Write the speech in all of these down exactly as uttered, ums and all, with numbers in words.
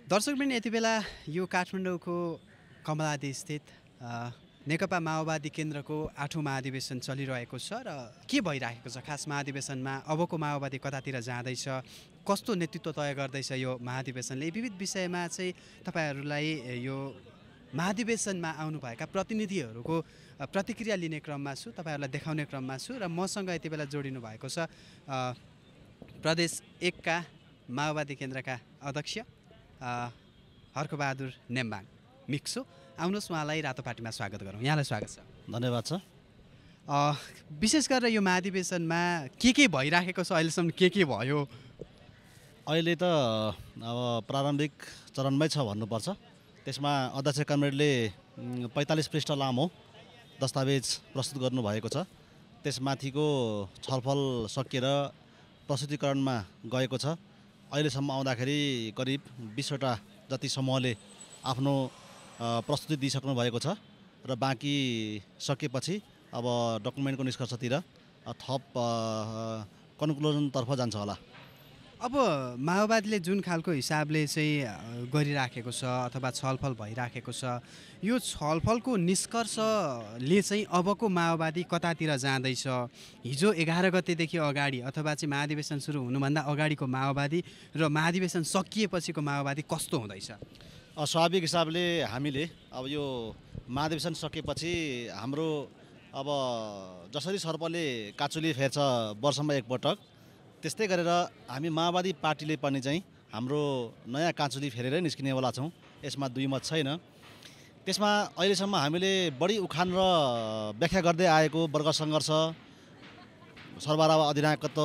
दर्शकवृन्द यति बेला यो काठमाडौँको कमलादी स्थित नेकपा माओवादी केन्द्रको आठौँ महाधिवेशन चलिरहेको छ र के भइरहेको छ खास महाधिवेशनमा अबको माओवादी कतातिर जाँदैछ, कस्तो नेतृत्व तय गर्दैछ यो महाधिवेशनले, विविध विषयमा चाहिँ तपाईँहरूलाई यो महाधिवेशनमा आउनुभएका प्रतिनिधिहरूको प्रतिक्रिया लिने क्रममा छु, तपाईँहरूलाई देखाउने क्रममा छु र मसँग यति बेला जोडिनु भएको छ प्रदेश एकका माओवादी केन्द्रका अध्यक्ष हर्क बहादुर नेम्बाङ मिक्सो। आउनुहोस् उहाँलाई रातोपाटीमा स्वागत गरौँ। यहाँलाई स्वागत छ। धन्यवाद छ। विशेष गरेर यो महाधिवेशनमा के के भइराखेको छ, अहिलेसम्म के के भयो? अहिले त अब प्रारम्भिक चरणमै छ भन्नुपर्छ। त्यसमा अध्यक्ष कमरेडले पैँतालिस पृष्ठ लामो दस्तावेज प्रस्तुत गर्नुभएको छ। त्यसमाथिको छलफल सकिएर प्रस्तुतिकरणमा गएको छ। अहिलेसम्म आउँदाखेरि करिब बिसवटा जति समूहले आफ्नो प्रस्तुति दिइसक्नु भएको छ र बाँकी सकेपछि अब डकुमेन्टको निष्कर्षतिर थप कन्क्लुजनतर्फ जान्छ होला। अब माओवादीले जुन खालको हिसाबले चाहिँ गरिराखेको छ अथवा छलफल भइराखेको छ, यो छलफलको निष्कर्षले चाहिँ अबको माओवादी कतातिर जाँदैछ? हिजो एघार गतेदेखि अगाडि अथवा चाहिँ महाधिवेशन सुरु हुनुभन्दा अगाडिको माओवादी र महाधिवेशन सकिएपछिको माओवादी कस्तो हुँदैछ? स्वाभाविक हिसाबले हामीले अब यो महाधिवेशन सकेपछि हाम्रो अब जसरी सर्पले काचुली फेर्छ वर्षमा एकपटक, त्यस्तै गरेर हामी माओवादी पार्टीले पनि चाहिँ हाम्रो नयाँ काँचुली फेरेरै निस्किनेवाला छौँ। यसमा दुई मत छैन। त्यसमा अहिलेसम्म हामीले बढी उखान र व्याख्या गर्दै आएको वर्ग सङ्घर्ष, सर्वहारा अधिनायकत्व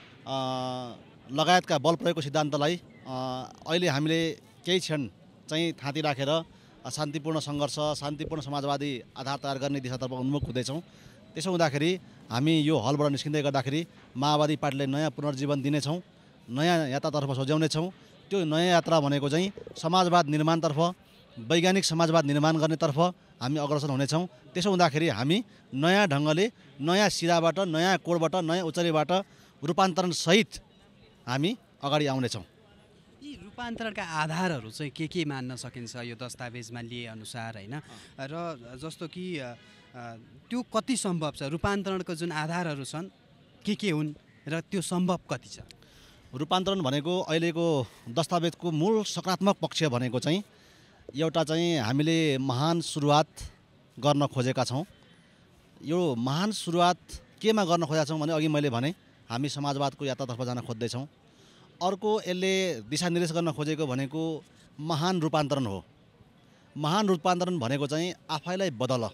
लगायतका बल प्रयोगको सिद्धान्तलाई अहिले हामीले केही क्षण चाहिँ थाँती राखेर शान्तिपूर्ण सङ्घर्ष, शान्तिपूर्ण समाजवादी आधार तयार गर्ने दिशातर्फ उन्मुख हुँदैछौँ। त्यसो हुँदाखेरि हामी यो हलबाट निस्किँदै गर्दाखेरि माओवादी पार्टीले नयाँ पुनर्जीवन दिनेछौँ, नयाँ यात्रातर्फ सोझ्याउनेछौँ। त्यो नयाँ यात्रा भनेको चाहिँ समाजवाद निर्माणतर्फ, वैज्ञानिक समाजवाद निर्माण गर्नेतर्फ हामी अग्रसर हुनेछौँ। त्यसो हुँदाखेरि हामी नयाँ ढङ्गले, नयाँ सिराबाट, नयाँ कोडबाट, नयाँ उचाइबाट रूपान्तरणसहित हामी अगाडि आउनेछौँ। यी रूपान्तरणका आधारहरू चाहिँ के के मान्न सकिन्छ यो दस्तावेजमा लिए अनुसार, होइन? र जस्तो कि त्यो कति सम्भव छ? रूपान्तरणको जुन आधारहरू छन् के के हुन् र त्यो सम्भव कति छ? रूपान्तरण भनेको अहिलेको दस्तावेजको मूल सकारात्मक पक्ष भनेको चाहिँ एउटा चाहिँ हामीले महान सुरुवात गर्न खोजेका छौँ। यो महान सुरुवात केमा गर्न खोजेका छौँ भने अघि मैले भने हामी समाजवादको यात्रातर्फ जान खोज्दैछौँ। अर्को यसले दिशानिर्देश गर्न खोजेको भनेको महान रूपान्तरण हो। महान रूपान्तरण भनेको चाहिँ आफैलाई बदल,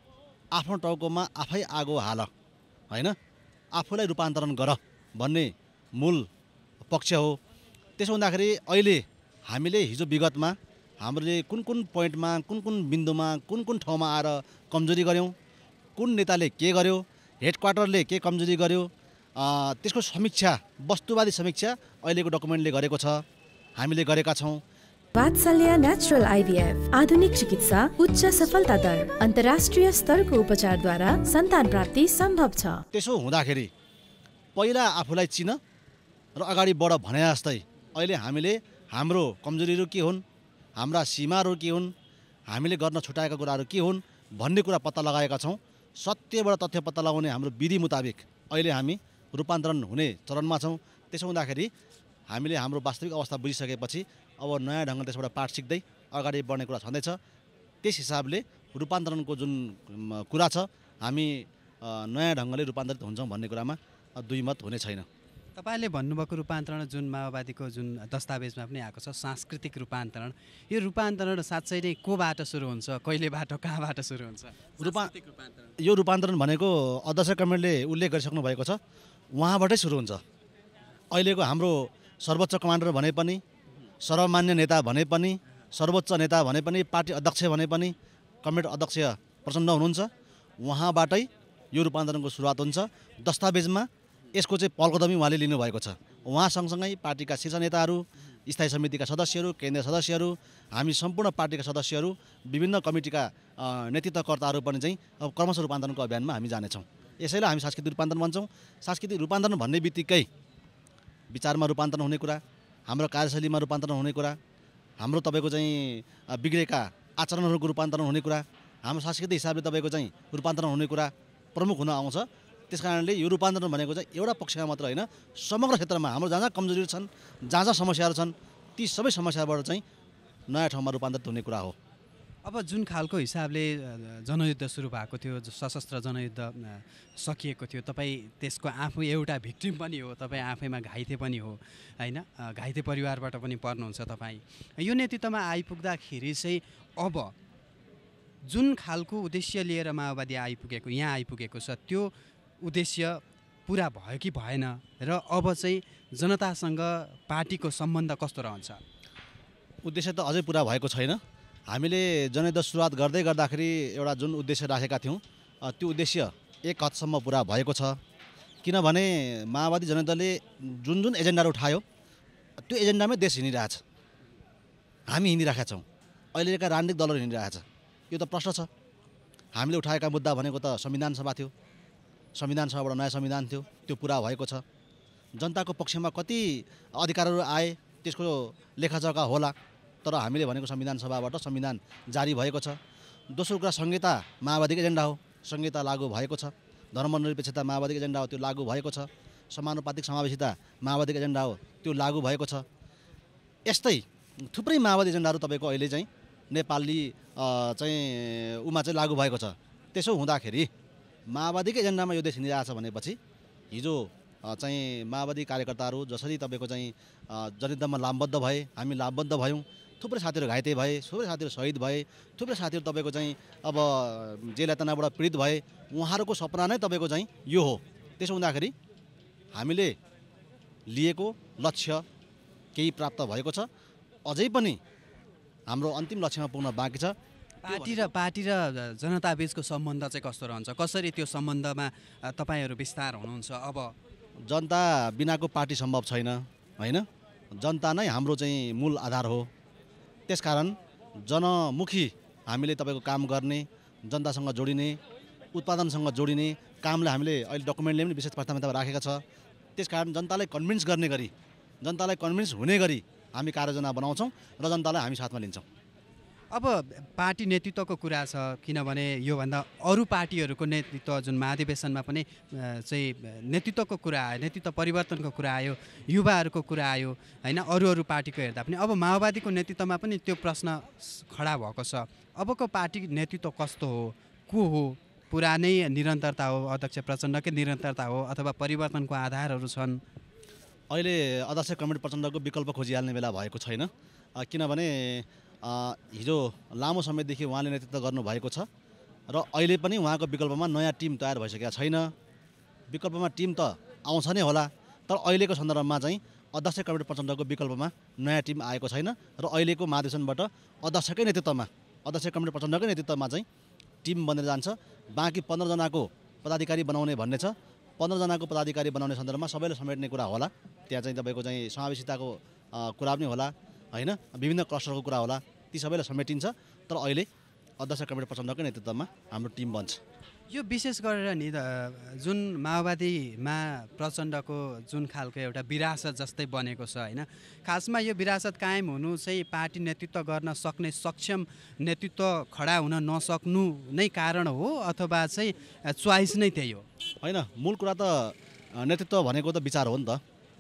आफ्नो टाउकोमा आफै आगो हाल, होइन, आफूलाई रूपान्तरण गर भन्ने मूल पक्ष हो। त्यसो हुँदाखेरि अहिले हामीले हिजो विगतमा हामीले कुन कुन पोइन्टमा, कुन कुन बिन्दुमा, कुन कुन ठाउँमा आएर कमजोरी गऱ्यौँ, कुन नेताले के गर्यो, हेडक्वार्टरले के कमजोरी गर्यो, त्यसको समीक्षा, वस्तुवादी समीक्षा अहिलेको डकुमेन्टले गरेको छ, हामीले गरेका छौँ। वात्सल्य नेचुरल आइभीएफ आधुनिक चिकित्सा, उच्च सफलता दर, अन्तर्राष्ट्रिय स्तरको उपचारद्वारा सन्तान प्राप्ति सम्भव छ। त्यसो हुँदाखेरि पहिला आफूलाई चिन र अगाडि बढ भने जस्तै अहिले हामीले हाम्रो कमजोरीहरू के हुन्, हाम्रा सीमाहरू के हुन्, हामीले गर्न छुटाएका कुराहरू के हुन् भन्ने कुरा पत्ता लगाएका छौँ। सत्यबाट तथ्य पत्ता लगाउने हाम्रो विधि मुताबिक अहिले हामी रूपान्तरण हुने चरणमा छौँ। त्यसो हुँदाखेरि हामीले हाम्रो वास्तविक अवस्था बुझिसकेपछि अब नयाँ ढङ्गले त्यसबाट पाठ सिक्दै अगाडि बढ्ने कुरा छँदैछ। त्यस हिसाबले रूपान्तरणको जुन कुरा छ, हामी नयाँ ढङ्गले रूपान्तरित हुन्छौँ भन्ने कुरामा दुई मत हुने छैन। तपाईँले भन्नुभएको रूपान्तरण जुन माओवादीको जुन दस्तावेजमा पनि आएको छ, सांस्कृतिक रूपान्तरण, यो रूपान्तरण साँच्चै नै कोबाट सुरु हुन्छ, कहिलेबाट, कहाँबाट सुरु हुन्छ? रूपा यो रूपान्तरण भनेको अध्यक्ष कमरेडले उल्लेख गरिसक्नु भएको छ, उहाँबाटै सुरु हुन्छ। अहिलेको हाम्रो सर्वोच्च कमान्डर भने पनि, सर्वमान्य नेता भने पनि, सर्वोच्च नेता भने पनि, पार्टी अध्यक्ष भने पनि, कमरेड अध्यक्ष प्रचण्ड हुनुहुन्छ, उहाँबाटै यो रूपान्तरणको सुरुवात हुन्छ। दस्तावेजमा यसको चाहिँ पलकदमी उहाँले लिनुभएको छ। उहाँ सँगसँगै पार्टीका शीर्ष नेताहरू, स्थायी समितिका सदस्यहरू, केन्द्रीय सदस्यहरू, हामी सम्पूर्ण पार्टीका सदस्यहरू, विभिन्न कमिटीका नेतृत्वकर्ताहरू पनि चाहिँ अब क्रमशः रूपान्तरणको अभियानमा हामी जानेछौँ। यसैलाई हामी सांस्कृतिक रूपान्तरण भन्छौँ। सांस्कृतिक रूपान्तरण भन्ने बित्तिकै विचारमा रूपान्तरण हुने कुरा, हाम्रो कार्यशैलीमा रूपान्तरण हुने कुरा, हाम्रो तपाईँको चाहिँ बिग्रेका आचरणहरूको रूपान्तरण हुने कुरा, हाम्रो सांस्कृतिक हिसाबले तपाईँको चाहिँ रूपान्तरण हुने कुरा प्रमुख हुन आउँछ। त्यस कारणले यो रूपान्तरण भनेको चाहिँ एउटा पक्षमा मात्र होइन, समग्र क्षेत्रमा हाम्रो जहाँ जहाँ कमजोरी छन्, जहाँ जहाँ समस्याहरू छन्, ती सबै समस्याबाट चाहिँ नयाँ ठाउँमा रूपान्तरित हुने कुरा हो। अब जुन खालको हिसाबले जनयुद्ध सुरु भएको थियो, सशस्त्र जनयुद्ध सकिएको थियो, तपाईँ त्यसको आफू एउटा भिक्टिम पनि हो, तपाईँ आफैमा घाइते पनि हो होइन, घाइते परिवारबाट पनि पर्नुहुन्छ तपाईँ। यो नेतृत्वमा आइपुग्दाखेरि चाहिँ अब जुन खालको उद्देश्य लिएर माओवादी आइपुगेको यहाँ आइपुगेको छ त्यो उद्देश्य पुरा भयो कि भएन र अब चाहिँ जनतासँग पार्टीको सम्बन्ध कस्तो रहन्छ? उद्देश्य त अझै पुरा भएको छैन। हामीले जनयुद्ध सुरुवात गर्दै गर्दाखेरि एउटा जुन उद्देश्य राखेका थियौँ त्यो उद्देश्य एक हदसम्म पुरा भएको छ। किनभने माओवादी जनयुद्धले जुन जुन एजेन्डाहरू उठायो त्यो एजेन्डामै देश हिँडिरहेछ, हामी हिँडिरहेका छौँ, अहिलेका राजनीतिक दलहरू हिँडिरहेछ। यो त प्रश्न छ। हामीले उठाएका मुद्दा भनेको त संविधान सभा थियो, संविधान सभाबाट नयाँ संविधान थियो, त्यो पुरा भएको छ। जनताको पक्षमा कति अधिकारहरू आए त्यसको लेखाजोखा होला, तर हामीले भनेको संविधान सभाबाट संविधान जारी भएको छ। दोस्रो कुरा संहिता माओवादीको एजेन्डा हो, संहिता लागू भएको छ। धर्मनिरपेक्षता माओवादीको एजेन्डा हो, त्यो लागू भएको छ। समानुपातिक समावेशिता माओवादीको एजेन्डा हो, त्यो लागू भएको छ। यस्तै थुप्रै माओवादी एजेन्डाहरू तपाईँको अहिले चाहिँ नेपाली चाहिँ उमा चाहिँ लागू भएको छ। त्यसो हुँदाखेरि माओवादीको एजेन्डामा यो देश हिँडिरहेछ भनेपछि हिजो चाहिँ माओवादी कार्यकर्ताहरू जसरी तपाईँको चाहिँ जनयुद्धमा लामबद्ध भए, हामी लामबद्ध भयौँ, थुप्रै साथीहरू घाइते भए, थुप्रै साथीहरू शहीद भए, थुप्रै साथीहरू तपाईँको चाहिँ अब जेल यातनाबाट पीडित भए, उहाँहरूको सपना नै तपाईँको चाहिँ यो हो। त्यसो हुँदाखेरि हामीले लिएको लक्ष्य केही प्राप्त भएको छ, अझै पनि हाम्रो अन्तिम लक्ष्यमा पुग्न बाँकी छ। पार्टी र पार्टी र जनताबीचको सम्बन्ध चाहिँ कस्तो रहन्छ? कसरी त्यो सम्बन्धमा तपाईँहरू विस्तार हुनुहुन्छ? अब जनता बिनाको पार्टी सम्भव छैन होइन, जनता नै हाम्रो चाहिँ मूल आधार हो। त्यसकारण जनमुखी हामीले तपाईँको काम गर्ने, जनतासँग जोडिने, उत्पादनसँग जोडिने कामलाई हामीले अहिले डकुमेन्टले पनि विशेष प्राथमिकता राखेका छ। त्यसकारण जनतालाई कन्भिन्स गर्ने गरी, जनतालाई कन्भिन्स हुने गरी हामी कार्ययोजना बनाउँछौँ र जनतालाई हामी साथमा लिन्छौँ। अब पार्टी नेतृत्वको कुरा छ, किनभने योभन्दा अरू पार्टीहरूको नेतृत्व जुन महाधिवेशनमा पनि चाहिँ नेतृत्वको कुरा आयो, नेतृत्व परिवर्तनको कुरा आयो, युवाहरूको कुरा आयो होइन, अरू अरू पार्टीको हेर्दा पनि अब माओवादीको नेतृत्वमा पनि त्यो प्रश्न खडा भएको छ। अबको पार्टी नेतृत्व कस्तो हो, को हो? पुरानै निरन्तरता हो, अध्यक्ष प्रचण्डकै निरन्तरता हो, अथवा परिवर्तनको आधारहरू छन्? अहिले अध्यक्ष कमरेड प्रचण्डको विकल्प खोजिहाल्ने बेला भएको छैन, किनभने हिजो लामो समयदेखि उहाँले नेतृत्व गर्नुभएको छ र अहिले पनि उहाँको विकल्पमा नयाँ टिम तयार भइसकेका छैन। विकल्पमा टिम त आउँछ नै होला, तर अहिलेको सन्दर्भमा चाहिँ अध्यक्ष कमरेड प्रचण्डको विकल्पमा नयाँ टिम आएको छैन र अहिलेको महाधिवेशनबाट अध्यक्षकै नेतृत्वमा, अध्यक्ष कमरेड प्रचण्डकै नेतृत्वमा चाहिँ टिम बनेर जान्छ। बाँकी पन्ध्रजनाको पदाधिकारी बनाउने भन्ने छ। पन्ध्रजनाको पदाधिकारी बनाउने सन्दर्भमा सबैले समेट्ने कुरा होला, त्यहाँ चाहिँ तपाईँको चाहिँ समावेशिताको कुरा पनि होला होइन, विभिन्न क्लस्टरको कुरा होला, ती सबैलाई समेटिन्छ। तर अहिले अध्यक्ष कमरेड प्रचण्डकै नेतृत्वमा हाम्रो टिम बन्छ। यो विशेष गरेर नि जुन माओवादीमा प्रचण्डको जुन खालको एउटा विरासत जस्तै बनेको छ होइन, खासमा यो विरासत कायम हुनु चाहिँ पार्टी नेतृत्व गर्न सक्ने सक्षम नेतृत्व खडा हुन नसक्नु नै कारण हो, अथवा चाहिँ चोइस नै त्यही हो? होइन, मूल कुरा त नेतृत्व भनेको त विचार हो नि त।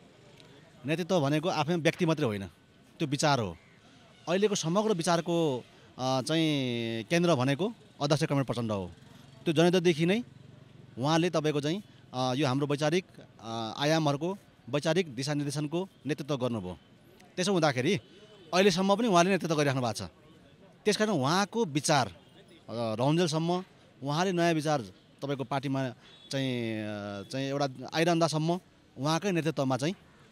नेतृत्व भनेको आफैमा व्यक्ति मात्रै होइन, त्यो विचार हो। अहिलेको समग्र विचारको चाहिँ केन्द्र भनेको अध्यक्ष कमरेड प्रचण्ड हो। त्यो जनयुद्धदेखि नै उहाँले तपाईँको चाहिँ यो हाम्रो वैचारिक आयामहरूको वैचारिक दिशानिर्देशनको नेतृत्व गर्नुभयो। त्यसो हुँदाखेरि अहिलेसम्म पनि उहाँले नेतृत्व गरिराख्नु भएको छ। त्यसकारण उहाँको विचार रहन्जेलसम्म, उहाँले नयाँ विचार तपाईँको पार्टीमा चाहिँ चाहिँ एउटा आइरहँदासम्म उहाँकै नेतृत्वमा चाहिँ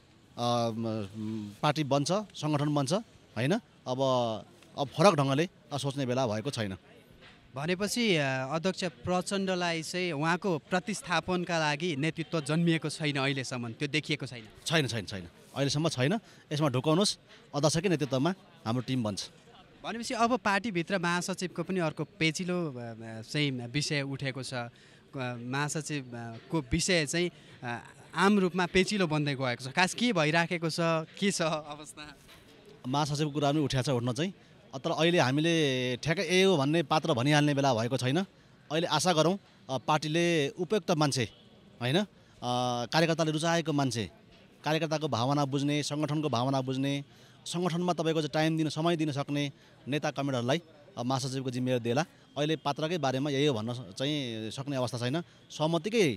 पार्टी बन्छ, सङ्गठन बन्छ होइन। अब अब फरक ढङ्गले सोच्ने बेला भएको छैन। भनेपछि अध्यक्ष प्रचण्डलाई चाहिँ उहाँको प्रतिस्थापनका लागि नेतृत्व जन्मिएको छैन अहिलेसम्म, त्यो देखिएको छैन? छैन छैन छैन अहिलेसम्म छैन। यसमा ढुकाउनुहोस्, अध्यक्षकै नेतृत्वमा हाम्रो टिम बन्छ। भनेपछि अब पार्टीभित्र महासचिवको पनि अर्को पेचिलो चाहिँ विषय उठेको छ। महासचिवको विषय चाहिँ आम रूपमा पेचिलो बन्दै गएको छ। खास के भइराखेको छ, के छ अवस्था? महासचिवको कुरा पनि उठेको छ उठ्न चाहिँ। तर अहिले हामीले ठ्याक्कै ए हो भन्ने पात्र भनिहाल्ने बेला भएको छैन। अहिले आशा गरौँ पार्टीले उपयुक्त मान्छे होइन, कार्यकर्ताले रुचाएको मान्छे, कार्यकर्ताको भावना बुझ्ने, सङ्गठनको भावना बुझ्ने, सङ्गठनमा तपाईँको चाहिँ टाइम दिन समय दिन सक्ने नेता कमेडरलाई महासचिवको जिम्मेवारी दिएला। अहिले पात्रकै बारेमा यही हो भन्न चाहिँ सक्ने अवस्था छैन। सहमतिकै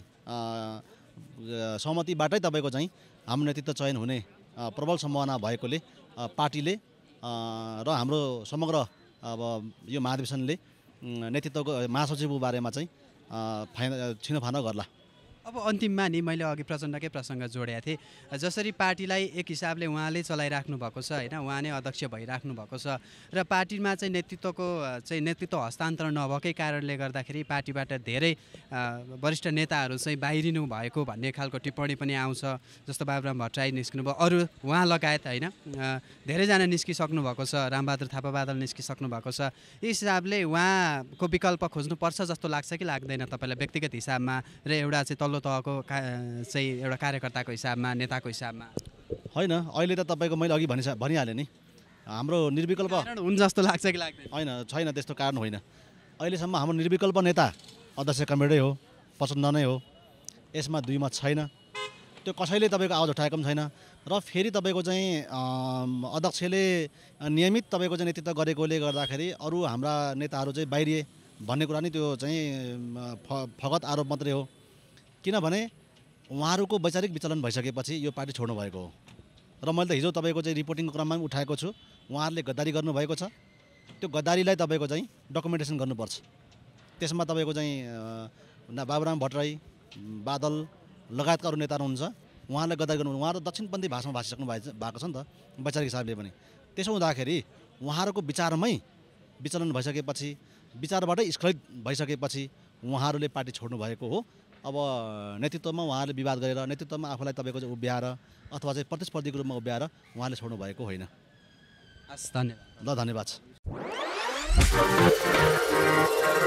सहमतिबाटै तपाईँको चाहिँ हाम्रो नेतृत्व चयन हुने प्रबल सम्भावना भएकोले पार्टीले र हाम्रो समग्र अब यो महाधिवेशनले नेतृत्वको महासचिवको बारेमा चाहिँ फाइन छिनोफानो गर्ला। अब अन्तिममा नि मैले अघि प्रचण्डकै प्रसङ्ग जोडेको थिएँ। जसरी पार्टीलाई एक हिसाबले उहाँले चलाइराख्नु भएको छ होइन, उहाँ नै अध्यक्ष भइराख्नु भएको छ र पार्टीमा चाहिँ नेतृत्वको चाहिँ नेतृत्व हस्तान्तरण नभएकै कारणले गर्दाखेरि पार्टीबाट धेरै वरिष्ठ नेताहरू चाहिँ बाहिरिनु भएको भन्ने खालको टिप्पणी पनि आउँछ। जस्तो बाबुराम भट्टराई निस्किनु भयो, अरू उहाँ लगायत होइन धेरैजना निस्किसक्नु भएको छ, रामबहादुर थापा बादल निस्किसक्नु भएको छ। यस हिसाबले उहाँको विकल्प खोज्नुपर्छ जस्तो लाग्छ कि लाग्दैन तपाईँलाई व्यक्तिगत हिसाबमा र एउटा चाहिँ तल्लो तहको चाहिँ एउटा कार्यकर्ताको हिसाबमा, नेताको हिसाबमा? होइन, अहिले त तपाईँको मैले अघि भनि भनिहालेँ नि, हाम्रो निर्विकल्प हुन्छ जस्तो लाग्छ कि लाग्दैन? होइन, छैन त्यस्तो कारण होइन। अहिलेसम्म हाम्रो निर्विकल्प नेता अध्यक्ष कमेडै हो, प्रचण्ड नै हो। यसमा दुई मत छैन। त्यो कसैले तपाईँको आवाज उठाएको पनि छैन। र फेरि तपाईँको चाहिँ अध्यक्षले नियमित तपाईँको चाहिँ नेतृत्व गरेकोले गर्दाखेरि अरू हाम्रा नेताहरू चाहिँ बाहिरिए भन्ने कुरा नि त्यो चाहिँ फगत आरोप मात्रै हो। किनभने उहाँहरूको वैचारिक विचलन भइसकेपछि यो पार्टी छोड्नु भएको हो। र मैले त हिजो तपाईँको चाहिँ रिपोर्टिङको क्रममा पनि उठाएको छु, उहाँहरूले गद्दारी गर्नुभएको छ। त्यो गद्दारीलाई तपाईँको चाहिँ डकुमेन्टेसन गर्नुपर्छ। त्यसमा तपाईँको चाहिँ बाबुराम भट्टराई, बादल लगायतका अरू नेताहरू हुनुहुन्छ, उहाँलाई गद्दारी गर्नु। उहाँहरू दक्षिणपन्थी भाषामा भाषिसक्नु भएको छ नि त वैचारिक हिसाबले पनि। त्यसो हुँदाखेरि उहाँहरूको विचारमै विचलन भइसकेपछि, विचारबाटै स्खलित भइसकेपछि उहाँहरूले पार्टी छोड्नु भएको हो। अब नेतृत्वमा उहाँहरूले विवाद गरेर, नेतृत्वमा आफूलाई तपाईँको चाहिँ उभ्याएर अथवा चाहिँ प्रतिस्पर्धीको रूपमा उभ्याएर उहाँले छोड्नु भएको होइन। हस्, धन्यवाद। ल, धन्यवाद।